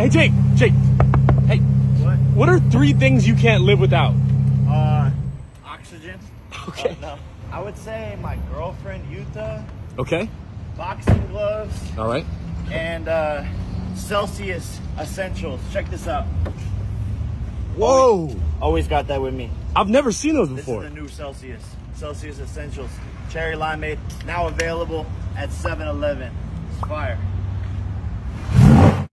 Hey, Jake. Hey. What are 3 things you can't live without? Oxygen. Okay. No. I would say my girlfriend, Yuta. Okay. Boxing gloves. All right. And Celsius Essentials. Check this out. Whoa. Always got that with me. I've never seen those This before. is the new Celsius Essentials. Cherry limeade. Now available at 7-Eleven. It's fire.